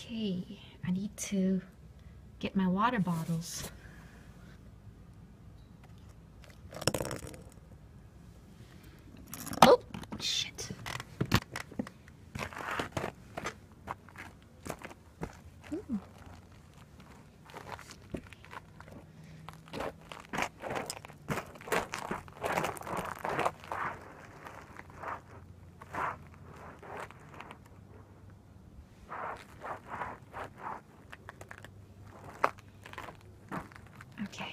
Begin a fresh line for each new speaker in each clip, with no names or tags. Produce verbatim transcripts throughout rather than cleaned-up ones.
Okay, I need to get my water bottles. Oh, shit. Ooh. Okay.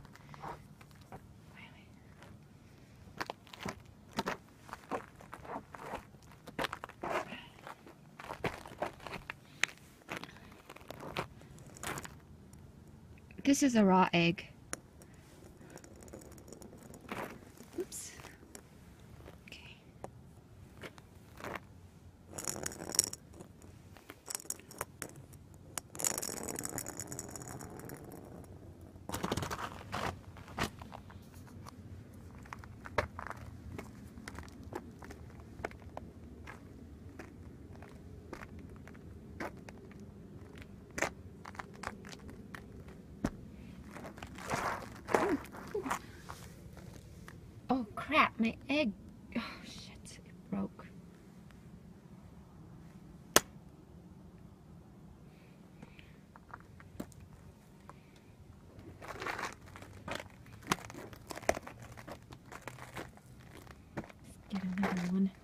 This is a raw egg. Oops. Okay. Oh crap, my egg. Oh shit, it broke. Let's get another one.